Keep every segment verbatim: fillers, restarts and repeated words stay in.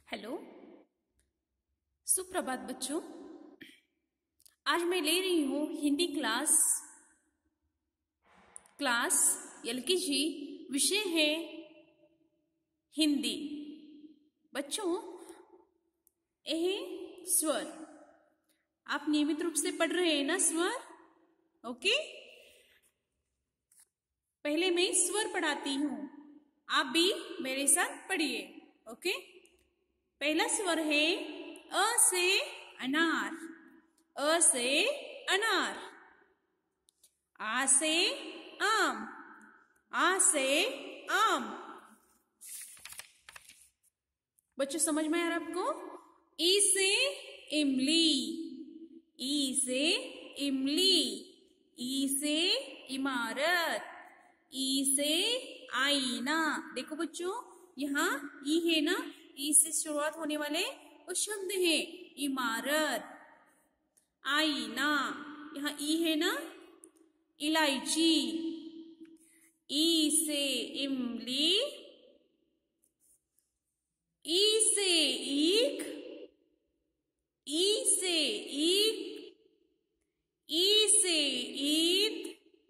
Hello, सुप्रभात बच्चों। आज मैं ले रही हूँ हिंदी क्लास क्लास एलकेजी। विषय है हिंदी। बच्चों, यह स्वर आप नियमित रूप से पढ़ रहे हैं ना? स्वर ओके। पहले मैं स्वर पढ़ाती हूँ, आप भी मेरे साथ पढ़िए। ओके। पहला स्वर है अ से अनार, अ से अनार। आ से आम, आ से आम। बच्चों समझ में आ रहा आपको? ई से इमली, ई से इमली। ई से इमारत, ई से आईना। देखो बच्चों, यहाँ ई है ना, ई से शुरुआत होने वाले वो शब्द है इमारत, आईना। यहाँ ई है ना, इलायची। ई से इमली, ई से ईख, ई से ईख। ई से ईद,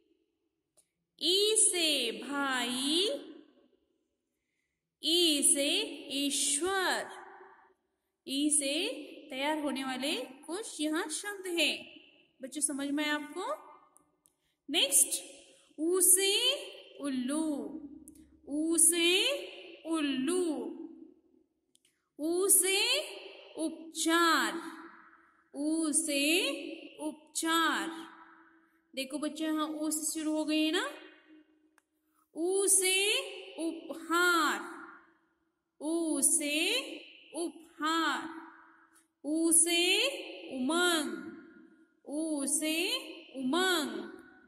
ई से भाई, ई से ईश्वर। ई से तैयार होने वाले कुछ यहाँ शब्द हैं। बच्चों समझ में आए आपको? नेक्स्ट, ऊ से उल्लू, ऊ से उल्लू। ऊ से उपचार, ऊ से उपचार। देखो बच्चों, यहाँ ऊ से शुरू हो गई है ना। ऊ से उपहार, ऊ से उपहार। ऊ से उमंग, ऊ से उमंग।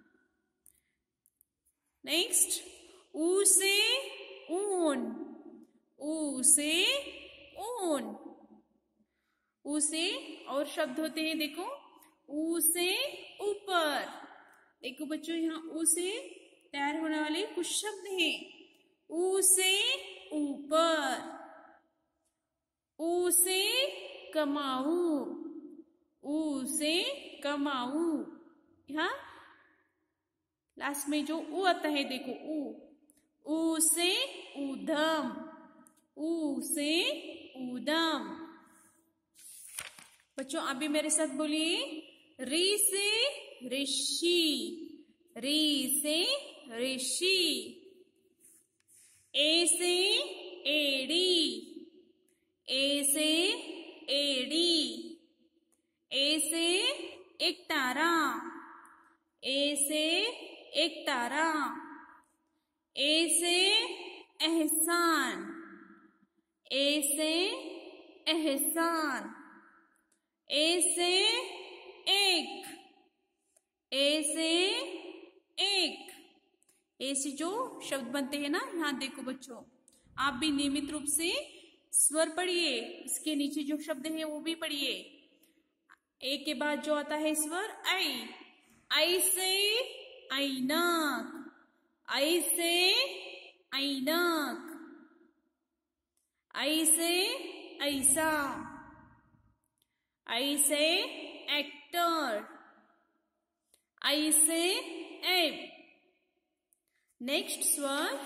नेक्स्ट, ऊ से ऊन, ऊ से ऊन। ऊ से और शब्द होते हैं, देखो। ऊ से ऊपर। देखो बच्चों, यहाँ ऊ से तैयार होने वाले कुछ शब्द हैं। ऊ से ऊपर, ऊ से कमाऊ, ऊ से कमाऊ। यहाँ लास्ट में जो ऊ आता है, देखो ऊ। ऊ से ऊधम, ऊ से ऊधम। बच्चों आप भी मेरे साथ बोलिए। री से ऋषि, री से ऋषि। ए से एड़ी, ए से एड़ी। ए से एक तारा, ए से एक तारा। ए से एहसान, ए से एहसान। ए से एक, ए से एक। ए से जो शब्द बनते हैं ना, यहाँ देखो बच्चों, आप भी नियमित रूप से स्वर पढ़िए। इसके नीचे जो शब्द है वो भी पढ़िए। ए के बाद जो आता है स्वर आई, आई से ऐनक, आई से ऐनक। आई से ऐसा, आई से एक्टर, आई से एप। नेक्स्ट स्वर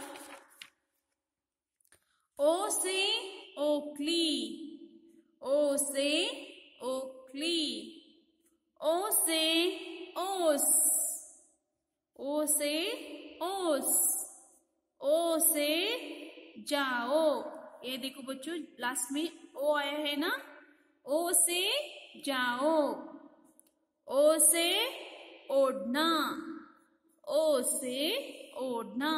ओ से ओखली, ओ से ओखली। ओ से ओस, ओ से ओस। ओ से जाओ। ये देखो बच्चों, लास्ट में ओ आया है ना। ओ से जाओ, ओ से ओढ़ना, ओ से ओढ़ना।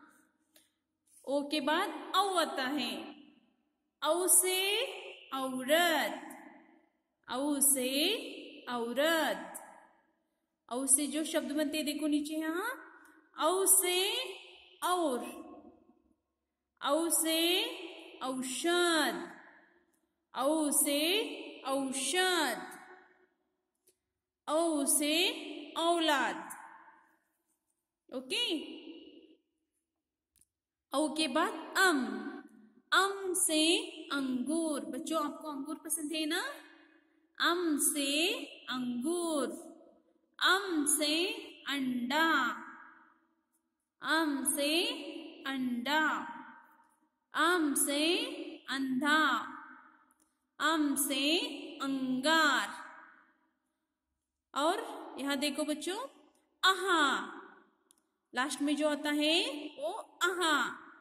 ओ के बाद औ आता है। औ से औरत, औ से औरत। औ से जो शब्द बनते हैं, देखो नीचे यहाँ। औ से और, औ से औषध, औ से औषध। औ से औलाद। ओके। औ के बाद अम, अम से अंगूर। बच्चों आपको अंगूर पसंद है ना? अम से अंगूर। अम से अंडा। अम से अंडा। अम से अंधा। अम से अंगार। और यहां देखो बच्चों, आहा, लास्ट में जो आता है वो आहा।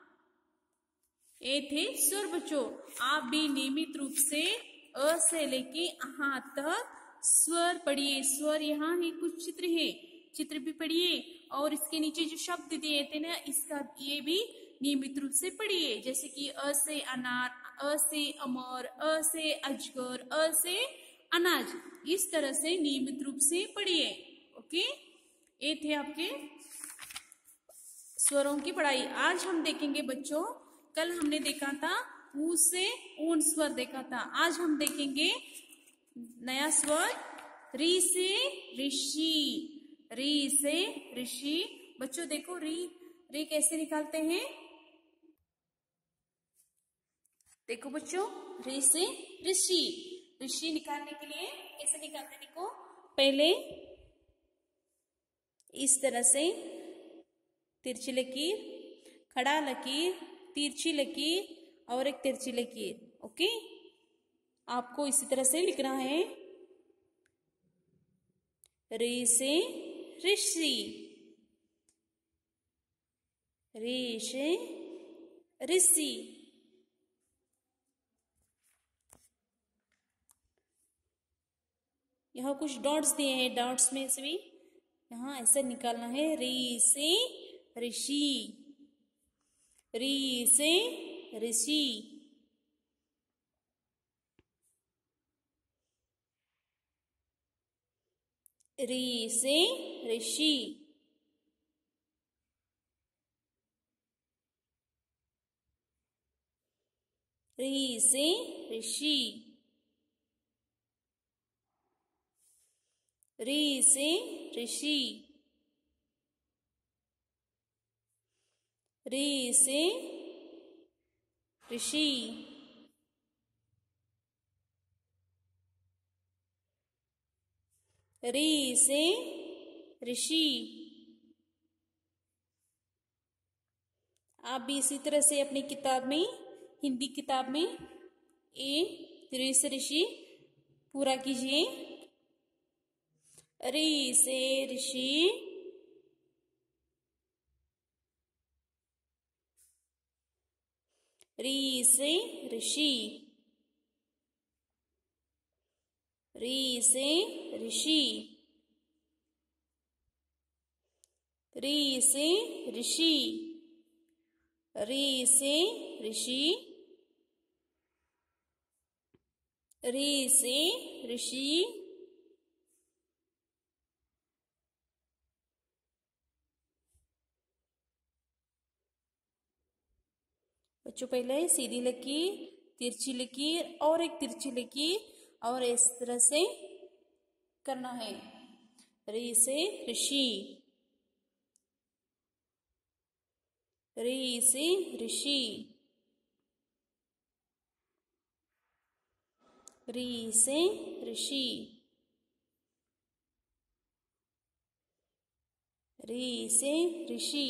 ये थे स्वर बच्चों। आप भी नियमित रूप से अ से लेके आहा तक स्वर पढ़िए। स्वर यहाँ है, कुछ चित्र है, चित्र भी पढ़िए। और इसके नीचे जो शब्द दिए थे ना, इसका ये भी नियमित रूप से पढ़िए। जैसे कि अ से अनार, अ से अमर, अ से अजगर, अ से अनाज। इस तरह से नियमित रूप से पढ़िए। ओके, ये थे आपके स्वरों की पढ़ाई। आज हम देखेंगे बच्चों, कल हमने देखा था ऊ से ऊन स्वर देखा था। आज हम देखेंगे नया स्वर री से ऋषि। री से ऋषि। बच्चों देखो री री कैसे निकालते हैं। देखो बच्चों, री से ऋषि। ऋषि निकालने के लिए कैसे निकालते हैं? देखो, पहले इस तरह से तिरछी लकीर, खड़ा लकीर, तिरछी लकीर और एक तिरछी लकीर। ओके, आपको इसी तरह से लिखना है। री से ऋषि। री से ऋषि। यहाँ कुछ डॉट्स दिए हैं, डॉट्स में से भी यहाँ ऐसे निकालना है। री से ऋषि। री से ऋषि। री से ऋषि। री से ऋषि। री से ऋषि। री से ऋषि। री से ऋषि। आप भी इसी तरह से अपनी किताब में, हिंदी किताब में ए री से ऋषि पूरा कीजिए। री से ऋषि। री से ऋषि। री से ऋषि। री से ऋषि। री से ऋषि। री से ऋषि। बच्चों पहले सीधी लकीर, तिरछी लकीर और एक तिरछी लकीर, और इस तरह से करना है। री से ऋषि। री से ऋषि। री से ऋषि। री से ऋषि।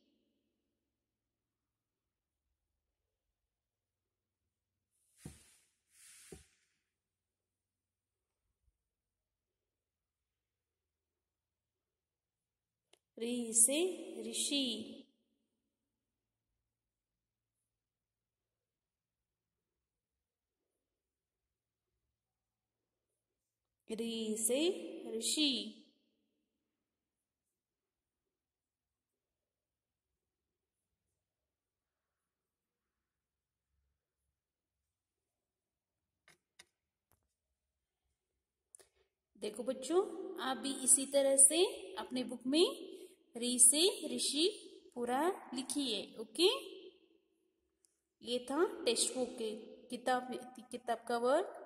री से ऋषि। री से ऋषि। देखो बच्चों, आप भी इसी तरह से अपने बुक में री से ऋषि पूरा लिखिए। ओके, ये था टेक्स्ट बुक के किताब किताब का वर्क।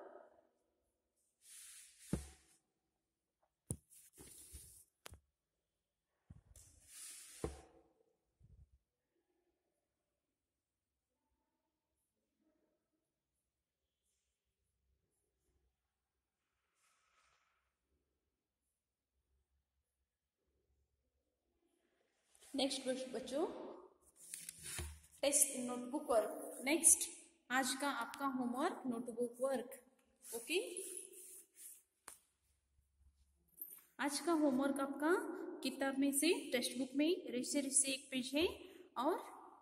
नेक्स्ट बच्चों, टेस्ट नोटबुक वर्क। नेक्स्ट आज का आपका होमवर्क नोटबुक वर्क। ओके, आज का होमवर्क आपका किताब में से टेक्स्ट बुक में रिश्ते रिश्ते एक पेज है और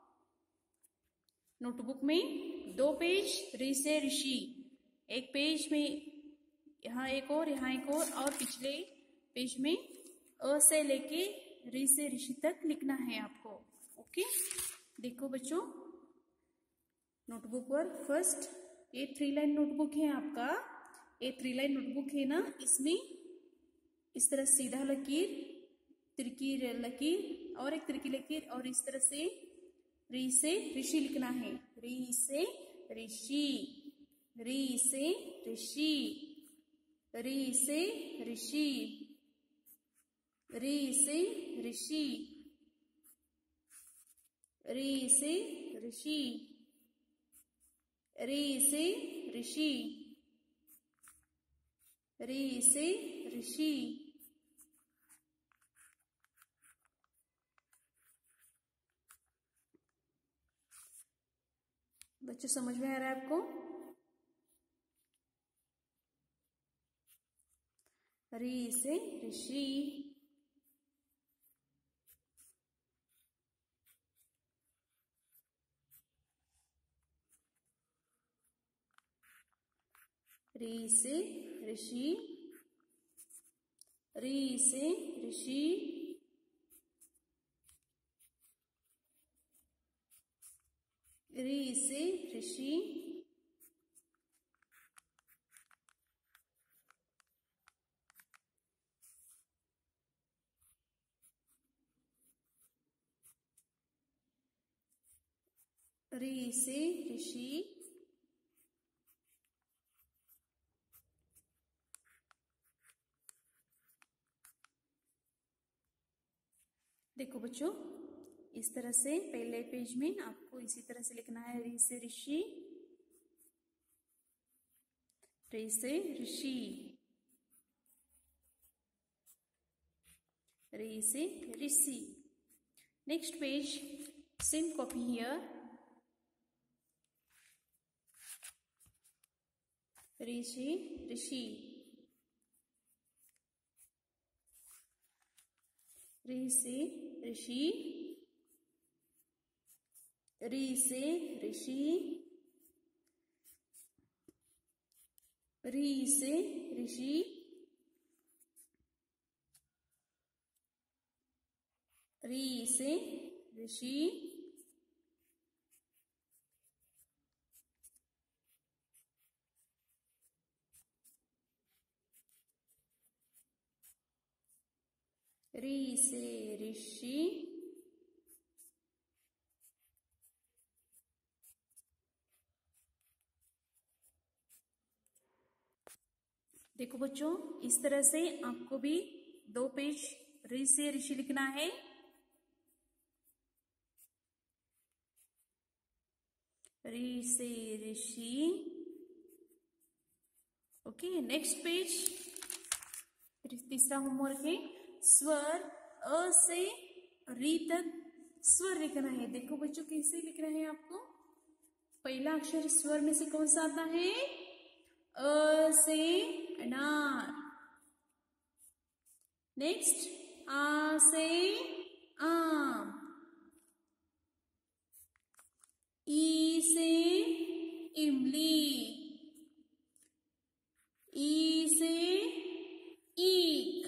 नोटबुक में दो पेज रिश्ते ऋषि एक पेज में, यहाँ एक और यहाँ एक और और पिछले पेज में अ से लेके रि से ऋषि तक लिखना है आपको। ओके, देखो बच्चों नोटबुक पर फर्स्ट ये थ्री लाइन नोटबुक है आपका। ये थ्री लाइन नोटबुक है ना, इसमें इस तरह सीधा लकीर, तिरकी लकीर और एक तिरकी लकीर और इस तरह से रि से ऋषि लिखना है। रि से ऋषि, रि से ऋषि, रि से ऋषि, रि से ऋषि, रि से ऋषि, रि से ऋषि, रि से ऋषि। बच्चों समझ में आ रहा है आपको? रि से ऋषि, रि से ऋषि, रि से ऋषि, रि से ऋषि, रि से ऋषि, देखो बच्चों इस तरह से पहले पेज में आपको इसी तरह से लिखना है। रि से ऋषि, रि से ऋषि, रि से ऋषि। Next page same copy here. रि से ऋषि, रि से ऋषि, रि से ऋषि, रि से ऋषि, रि से ऋषि, रि से ऋषि, देखो बच्चों इस तरह से आपको भी दो पेज रि से ऋषि लिखना है। रि से ऋषि। ओके, नेक्स्ट पेज तीसरा होमवर्क है स्वर अ से रि तक स्वर लिखना है। देखो बच्चों कैसे लिखना है आपको। पहला अक्षर स्वर में से कौन सा आता है? अ से अनार। नेक्स्ट आ से आम, ई से इमली, ई से ईख,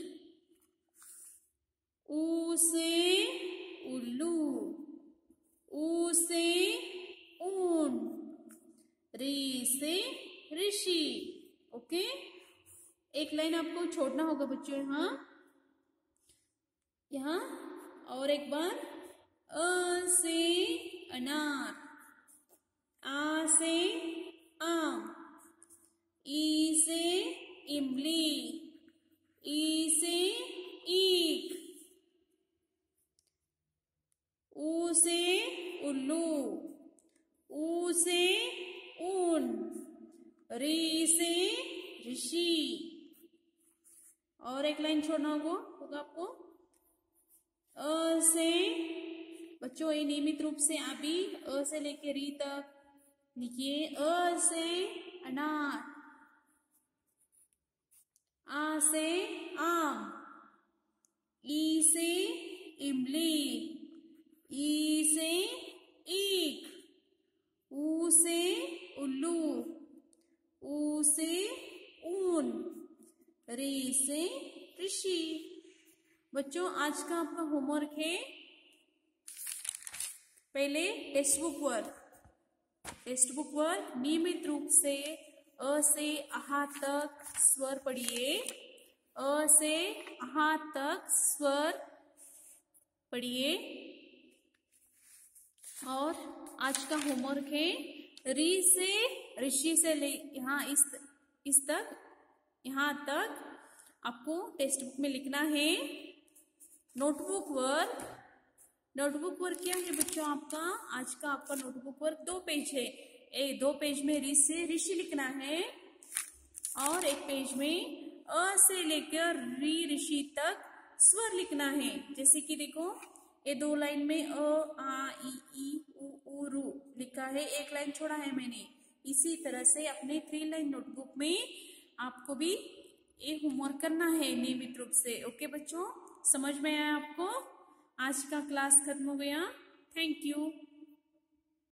ऊ से उल्लू, ऊ से ऊन, रि से ऋषि। ओके, एक लाइन आपको छोड़ना होगा बच्चों यहाँ यहाँ और एक बार अ से अनार, आ से आम, ई से इमली, ई से ईख, ऊ से उल्लू, ऊ से ऊन, रि से ऋषि। और एक लाइन छोड़ना होगा होगा आपको अ से बच्चों ये नियमित रूप से आप भी अ से लेके री तक लिखिए। अ से अनार, आ से आम, ई से इमली, ई से ईख, ऊ से उल्लू, ऊ से ऊन, री से ऋषि। बच्चों आज का आपका होमवर्क है, पहले textbook work textbook work नियमित रूप से अ से आहा तक स्वर पढ़िए। अ से आहा तक स्वर पढ़िए। और आज का होमवर्क है री से ऋषि से ले यहाँ इस इस तक यहाँ तक आपको टेक्स्ट बुक में लिखना है। नोटबुक वर्क नोटबुक वर्क क्या है बच्चों? आपका आज का आपका नोटबुक वर्क दो पेज है। एक दो पेज में री से ऋषि लिखना है और एक पेज में अ से लेकर री ऋषि तक स्वर लिखना है। जैसे कि देखो ये दो लाइन में अ आ ई ई उ ऊ रू लिखा है, एक लाइन छोड़ा है मैंने। इसी तरह से अपने थ्री लाइन नोटबुक में आपको भी ये होमवर्क करना है नियमित रूप से। ओके बच्चों, समझ में आया आपको? आज का क्लास खत्म हो गया। Thank you.